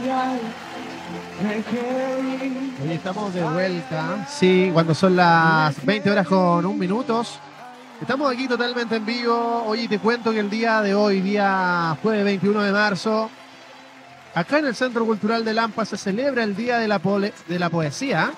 Hoy estamos de vuelta, sí, cuando son las 20 horas con 1 minuto. Estamos aquí totalmente en vivo. Oye, te cuento que el día de hoy, día jueves 21 de marzo, acá en el Centro Cultural de Lampa se celebra el Día de la Poesía.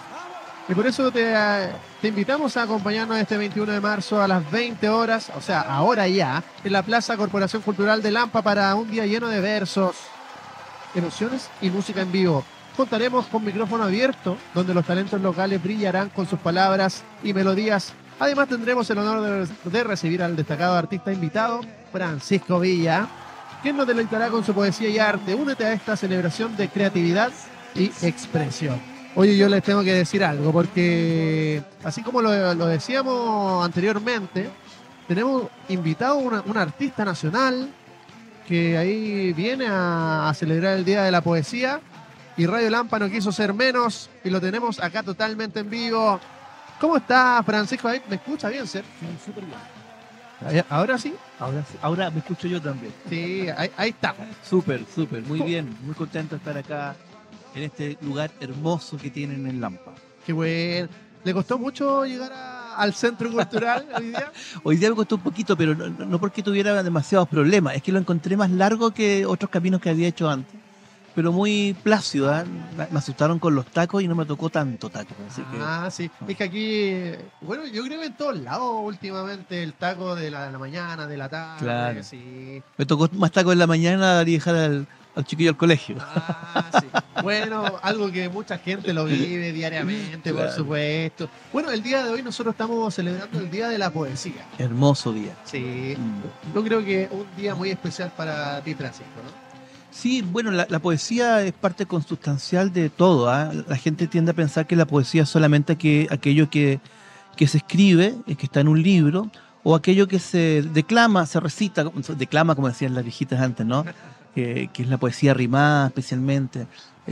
Y por eso te invitamos a acompañarnos este 21 de marzo a las 20 horas, o sea, ahora ya, en la Plaza Corporación Cultural de Lampa para un día lleno de versos, emociones y música en vivo. Contaremos con micrófono abierto, donde los talentos locales brillarán con sus palabras y melodías. Además tendremos el honor de recibir al destacado artista invitado, Francisco Villa, quien nos deleitará con su poesía y arte. Únete a esta celebración de creatividad y expresión. Oye, yo les tengo que decir algo, porque así como lo decíamos anteriormente, tenemos invitado un artista nacional que ahí viene a celebrar el Día de la Poesía, y Radio Lampa no quiso ser menos, y lo tenemos acá totalmente en vivo. ¿Cómo está, Francisco? ¿Me escucha bien, Ser? Sí, súper bien. ¿Ahora sí? Ahora, ahora me escucho yo también. Sí, ahí estamos. Súper, súper. Muy bien. Muy contento de estar acá en este lugar hermoso que tienen en Lampa. Qué bueno. ¿Le costó mucho llegar al Centro Cultural hoy día? Hoy día me costó un poquito, pero no porque tuviera demasiados problemas. Es que lo encontré más largo que otros caminos que había hecho antes. Pero muy plácido, ¿eh? Me asustaron con los tacos y no me tocó tanto taco. Así que... Sí. Es que aquí, bueno, yo creo que en todos lados últimamente el taco de la mañana, de la tarde. Claro. Sí. Me tocó más taco en la mañana y dejar al chiquillo al colegio. Sí. Bueno, algo que mucha gente lo vive diariamente, claro. Por supuesto. Bueno, el día de hoy nosotros estamos celebrando el Día de la Poesía. Hermoso día. Sí. Yo creo que un día muy especial para ti, Francisco, ¿no? Sí, bueno, la poesía es parte consustancial de todo, ¿eh? La gente tiende a pensar que la poesía es solamente aquello que se escribe, que está en un libro, o aquello que se declama, se recita, declama como decían las viejitas antes, ¿no? Que es la poesía rimada especialmente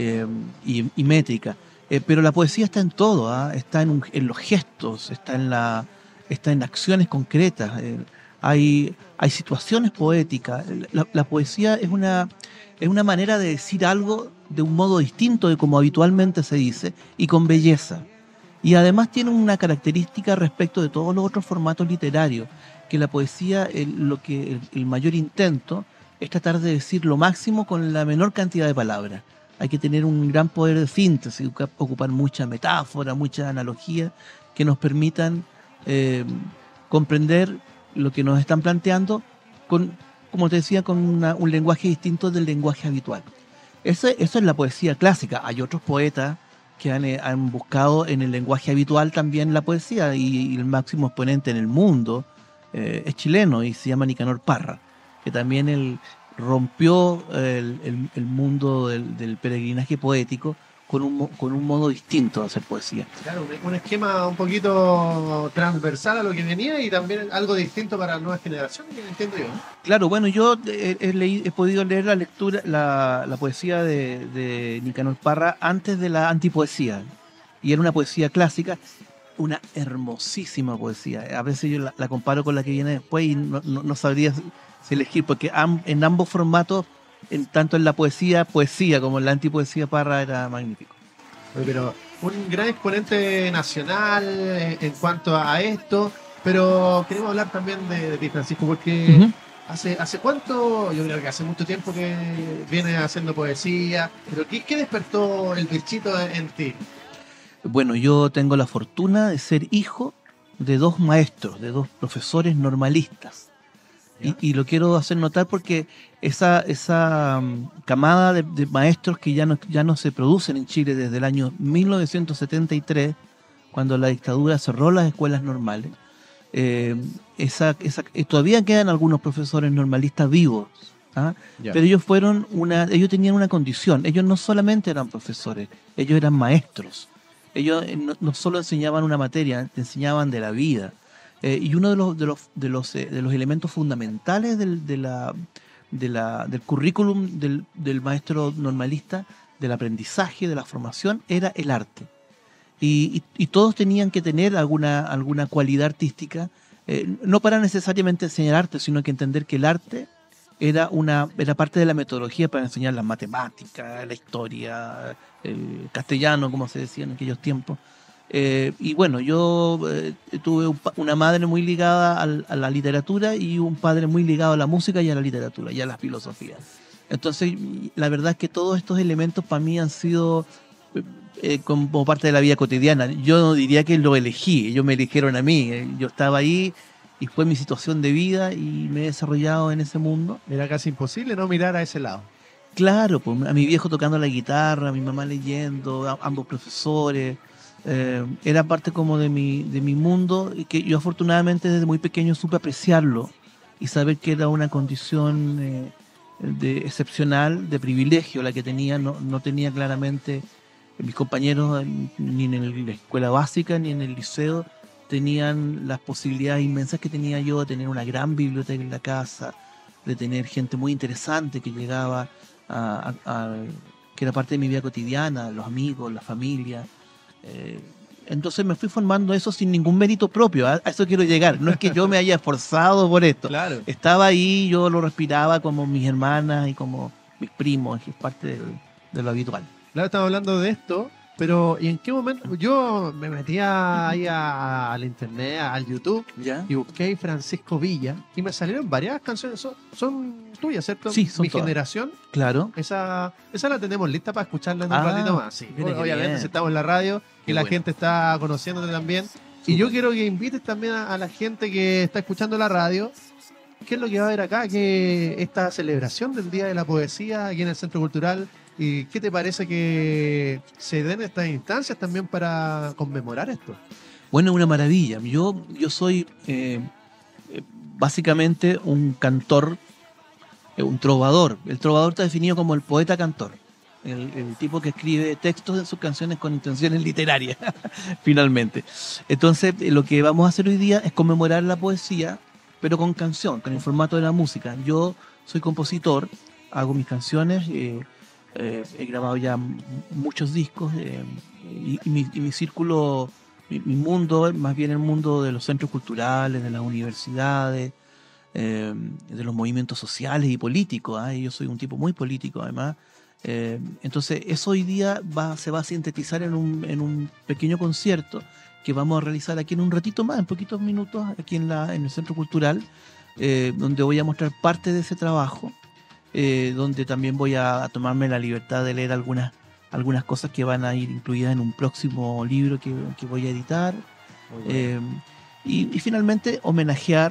y métrica. Pero la poesía está en todo, ¿eh? Está en los gestos, está en acciones concretas. Hay situaciones poéticas. La poesía es una manera de decir algo de un modo distinto de como habitualmente se dice y con belleza. Y además tiene una característica respecto de todos los otros formatos literarios, que la poesía, el mayor intento es tratar de decir lo máximo con la menor cantidad de palabras. Hay que tener un gran poder de síntesis, ocupar mucha metáfora, mucha analogía que nos permitan comprender lo que nos están planteando como te decía, con un lenguaje distinto del lenguaje habitual. Eso es la poesía clásica. Hay otros poetas que han buscado en el lenguaje habitual también la poesía, y el máximo exponente en el mundo es chileno y se llama Nicanor Parra, que también él rompió el mundo del peregrinaje poético con un modo distinto de hacer poesía. Claro, un esquema un poquito transversal a lo que venía y también algo distinto para las nuevas generaciones, entiendo yo. Claro, bueno, yo he podido leer la poesía de Nicanor Parra antes de la antipoesía, y era una poesía clásica, una hermosísima poesía. A veces yo la comparo con la que viene después y no sabría si elegir, porque en ambos formatos, tanto en la poesía como en la antipoesía, Parra era magnífico. Pero un gran exponente nacional en cuanto a esto, pero queremos hablar también de ti, Francisco, porque ¿hace cuánto? Yo creo que hace mucho tiempo que vienes haciendo poesía, pero ¿qué despertó el bichito en ti? Bueno, yo tengo la fortuna de ser hijo de dos maestros, de dos profesores normalistas. Y lo quiero hacer notar porque esa camada de maestros que ya no se producen en Chile desde el año 1973, cuando la dictadura cerró las escuelas normales, todavía quedan algunos profesores normalistas vivos, ¿ah? Pero ellos tenían una condición. Ellos no solamente eran profesores, ellos eran maestros. Ellos no solo enseñaban una materia, te enseñaban de la vida. Y uno de los elementos fundamentales del currículum del maestro normalista, del aprendizaje, de la formación, era el arte. Y todos tenían que tener alguna cualidad artística, no para necesariamente enseñar arte, sino que entender que el arte era parte de la metodología para enseñar las matemáticas, la historia, el castellano, como se decía en aquellos tiempos. Y bueno, yo tuve una madre muy ligada a la literatura y un padre muy ligado a la música y a la literatura y a la filosofía. Entonces, la verdad es que todos estos elementos para mí han sido como parte de la vida cotidiana. Yo no diría que lo elegí, ellos me eligieron a mí. Yo estaba ahí y fue mi situación de vida y me he desarrollado en ese mundo. Era casi imposible no mirar a ese lado. Claro, pues a mi viejo tocando la guitarra, a mi mamá leyendo, ambos profesores. Era parte como de mi mundo y que yo afortunadamente desde muy pequeño supe apreciarlo y saber que era una condición excepcional, de privilegio la que tenía. No tenía claramente mis compañeros ni en la escuela básica ni en el liceo tenían las posibilidades inmensas que tenía yo de tener una gran biblioteca en la casa, de tener gente muy interesante que llegaba que era parte de mi vida cotidiana, los amigos, la familia. Entonces me fui formando eso sin ningún mérito propio. A eso quiero llegar. No es que yo me haya esforzado por esto. Claro. Estaba ahí, yo lo respiraba como mis hermanas y como mis primos, que es parte de lo habitual. Claro, estamos hablando de esto, pero ¿y en qué momento? Yo me metía ahí al internet, al YouTube, ¿Ya? y busqué Francisco Villa y me salieron varias canciones. Son tuyas, ¿cierto? Sí, son Mi todas. generación. Claro. Esa la tenemos lista para escucharla en un ratito más. Sí, mira qué obviamente, bien. si estamos en la radio y Qué la bueno. gente está conociéndote también. Y yo quiero que invites también a la gente que está escuchando la radio. ¿Qué es lo que va a haber acá? Que esta celebración del Día de la Poesía aquí en el Centro Cultural. ¿Y qué te parece que se den estas instancias también para conmemorar esto? Bueno, una maravilla. Yo soy básicamente un cantor, un trovador. El trovador está definido como el poeta cantor. El tipo que escribe textos en sus canciones con intenciones literarias, finalmente. Entonces, lo que vamos a hacer hoy día es conmemorar la poesía, pero con canción, con el formato de la música. Yo soy compositor, hago mis canciones, he grabado ya muchos discos y mi círculo, mi mundo, más bien el mundo de los centros culturales, de las universidades, de los movimientos sociales y políticos. Yo soy un tipo muy político además. Entonces eso hoy día se va a sintetizar en un pequeño concierto que vamos a realizar aquí en un ratito más, en poquitos minutos, aquí en el Centro Cultural, donde voy a mostrar parte de ese trabajo, donde también voy a tomarme la libertad de leer algunas cosas que van a ir incluidas en un próximo libro que voy a editar. Y finalmente homenajear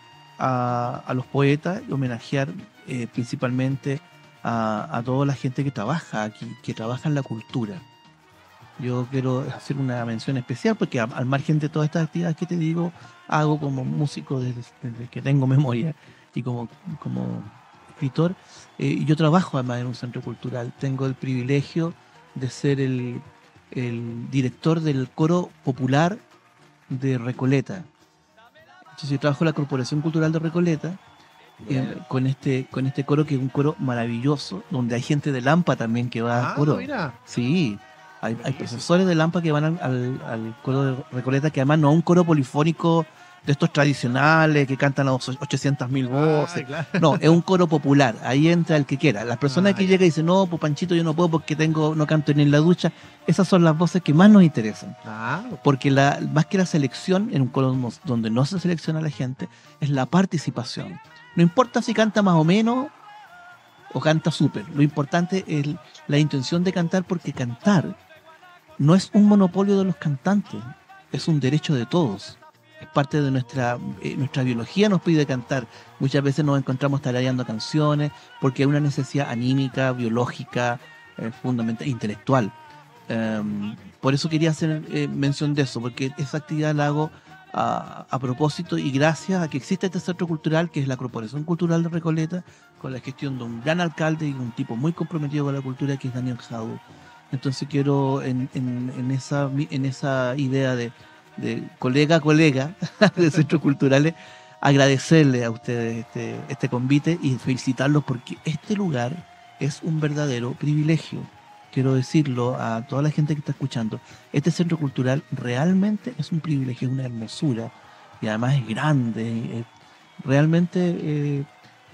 a los poetas y homenajear principalmente a toda la gente que trabaja aquí, que trabaja en la cultura. Yo quiero hacer una mención especial porque al margen de todas estas actividades que te digo, hago como músico desde que tengo memoria y como escritor. Yo trabajo además en un centro cultural. Tengo el privilegio de ser el director del coro popular de Recoleta. Entonces yo trabajo en la Corporación Cultural de Recoleta con este coro, que es un coro maravilloso, donde hay gente de Lampa también que va al coro. Mira. Sí, hay profesores de Lampa que van al coro de Recoleta, que además no es un coro polifónico de estos tradicionales que cantan a 800.000 voces. Claro. No, es un coro popular. Ahí entra el que quiera. Las personas que llegan y dicen, no, pues Panchito, yo no puedo porque no canto ni en la ducha. Esas son las voces que más nos interesan. Porque más que la selección, en un coro donde no se selecciona a la gente, es la participación. No importa si canta más o menos o canta súper. Lo importante es la intención de cantar, porque cantar no es un monopolio de los cantantes, es un derecho de todos. Es parte de nuestra biología, nos pide cantar. Muchas veces nos encontramos tarareando canciones porque hay una necesidad anímica, biológica, fundamental, intelectual. Por eso quería hacer mención de eso, porque esa actividad la hago a propósito y gracias a que existe este centro cultural, que es la Corporación Cultural de Recoleta, con la gestión de un gran alcalde y un tipo muy comprometido con la cultura, que es Daniel Jadue. Entonces quiero en esa idea de colega de centros culturales, agradecerle a ustedes este convite y felicitarlos, porque este lugar es un verdadero privilegio. Quiero decirlo a toda la gente que está escuchando. Este centro cultural realmente es un privilegio, es una hermosura, y además es grande. Realmente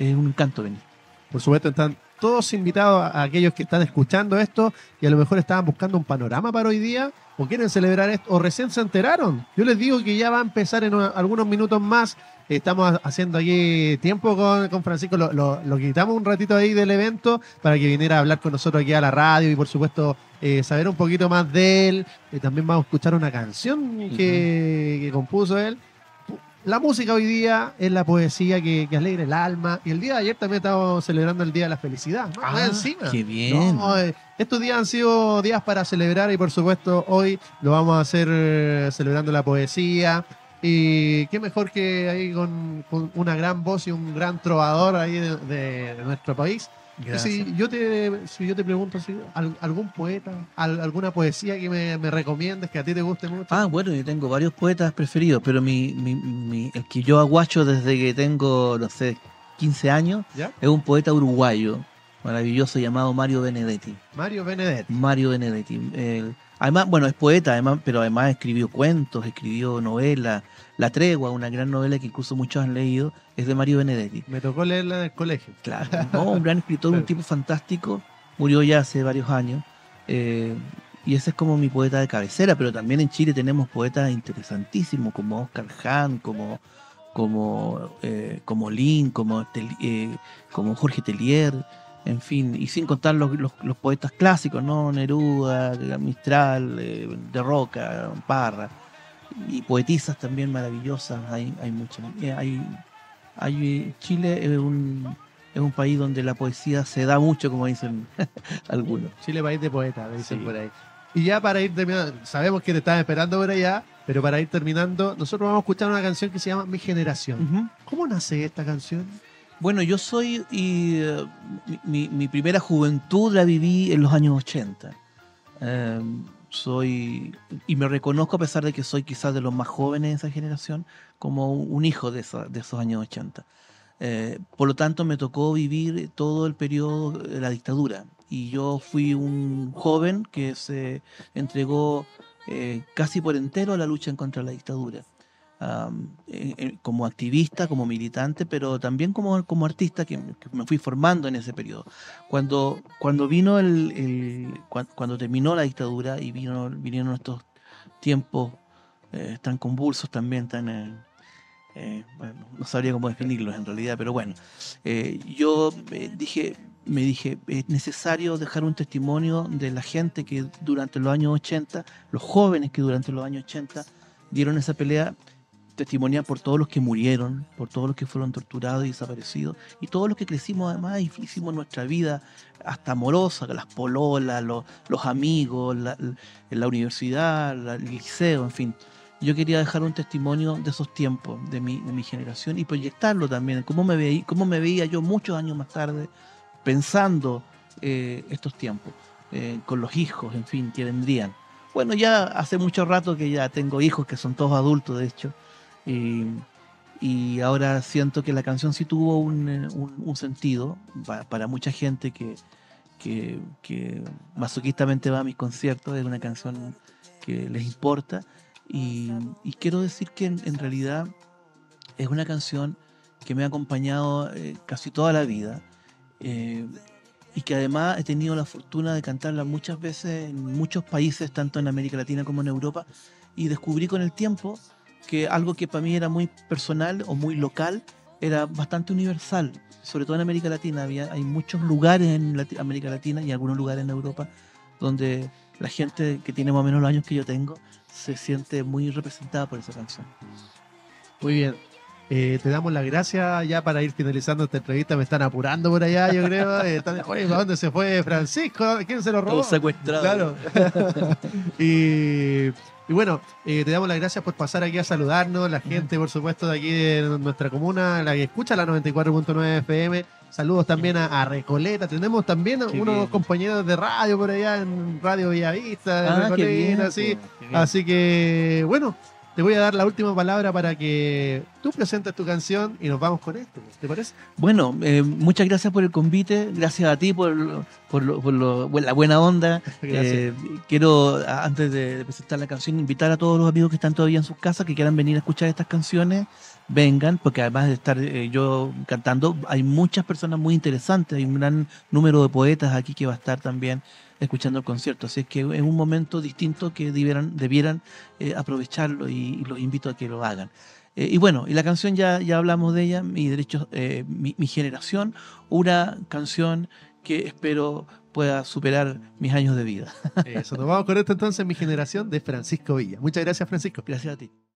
es un encanto venir. Por supuesto, están todos invitados a aquellos que están escuchando esto y a lo mejor estaban buscando un panorama para hoy día o quieren celebrar esto o recién se enteraron. Yo les digo que ya va a empezar en algunos minutos más. Estamos haciendo aquí tiempo con Francisco. Lo quitamos un ratito ahí del evento para que viniera a hablar con nosotros aquí a la radio y por supuesto saber un poquito más de él. También vamos a escuchar una canción que compuso él. La música hoy día es la poesía que alegra el alma. Y el día de ayer también estábamos celebrando el Día de la Felicidad. Más encima. ¡Qué bien! No, estos días han sido días para celebrar y por supuesto hoy lo vamos a hacer celebrando la poesía. Y qué mejor que ahí con una gran voz y un gran trovador ahí de nuestro país. Si yo te pregunto algún poeta, alguna poesía que me recomiendes, que a ti te guste mucho. Bueno, yo tengo varios poetas preferidos, pero el que yo aguacho desde que tengo, no sé, 15 años, ¿Ya? es un poeta uruguayo maravilloso llamado Mario Benedetti. Mario Benedetti. Mario Benedetti. Además, bueno, es poeta, pero además escribió cuentos, escribió novelas. La Tregua, una gran novela que incluso muchos han leído, es de Mario Benedetti. Me tocó leerla en el colegio. Claro, no, un gran escritor, un tipo fantástico. Murió ya hace varios años. Y ese es como mi poeta de cabecera, pero también en Chile tenemos poetas interesantísimos como Oscar Hahn, como Lin, como Jorge Tellier, en fin, y sin contar los poetas clásicos, ¿no? Neruda, Mistral, De Roca, Parra, y poetisas también maravillosas, hay muchas. Chile es un país donde la poesía se da mucho, como dicen algunos. Chile, país de poetas, me dicen Sí. por ahí. Y ya para ir terminando, sabemos que te estás esperando por allá, pero para ir terminando, nosotros vamos a escuchar una canción que se llama Mi Generación. Ujú. ¿Cómo nace esta canción? Bueno, yo soy, mi primera juventud la viví en los años 80. Y me reconozco, a pesar de que soy quizás de los más jóvenes de esa generación, como un hijo de esos años 80. Por lo tanto, me tocó vivir todo el periodo de la dictadura. Y yo fui un joven que se entregó casi por entero a la lucha en contra de la dictadura. Como activista, como militante, pero también como artista que me fui formando en ese periodo. Cuando vino cuando terminó la dictadura y vinieron estos tiempos tan convulsos también, bueno, no sabría cómo definirlos en realidad, pero bueno, yo me dije, es necesario dejar un testimonio de la gente que durante los años 80, los jóvenes que durante los años 80 dieron esa pelea, testimoniar por todos los que murieron, por todos los que fueron torturados y desaparecidos, y todos los que crecimos además y hicimos nuestra vida hasta amorosa, las pololas, los amigos, la universidad, el liceo, en fin. Yo quería dejar un testimonio de esos tiempos, de mi generación, y proyectarlo también, cómo me veía yo muchos años más tarde, pensando estos tiempos, con los hijos, en fin, que vendrían. Bueno, ya hace mucho rato que ya tengo hijos que son todos adultos, de hecho, y ahora siento que la canción sí tuvo un sentido para mucha gente que masoquistamente va a mis conciertos. Es una canción que les importa, y quiero decir que en realidad es una canción que me ha acompañado casi toda la vida, y que además he tenido la fortuna de cantarla muchas veces en muchos países, tanto en América Latina como en Europa, y descubrí con el tiempo que algo que para mí era muy personal o muy local era bastante universal, sobre todo en América Latina. Hay muchos lugares en América Latina y algunos lugares en Europa donde la gente que tiene más o menos los años que yo tengo se siente muy representada por esa canción. Muy bien. Te damos las gracias ya para ir finalizando esta entrevista. Me están apurando por allá, yo creo. Oye, ¿a dónde se fue Francisco? ¿Quién se lo robó? Todo secuestrado. Claro. y bueno, te damos las gracias por pasar aquí a saludarnos. La gente, por supuesto, de aquí de nuestra comuna, la que escucha la 94.9 FM. Saludos también a Recoleta. Tenemos también unos compañeros de radio por allá en Radio Villavista, de Recoleta, bien, sí. qué bien. Así que, bueno, te voy a dar la última palabra para que tú presentas tu canción y nos vamos con esto, ¿te parece? Bueno, muchas gracias por el convite, gracias a ti la buena onda. Gracias. Quiero, antes de presentar la canción, invitar a todos los amigos que están todavía en sus casas, que quieran venir a escuchar estas canciones, vengan, porque además de estar yo cantando, hay muchas personas muy interesantes, hay un gran número de poetas aquí que va a estar también escuchando el concierto, así es que es un momento distinto que debieran aprovecharlo y los invito a que lo hagan. Y bueno, y la canción ya hablamos de ella, mi generación, una canción que espero pueda superar mis años de vida. Eso, nos vamos con esto entonces, Mi Generación, de Francisco Villa. Muchas gracias, Francisco. Gracias a ti.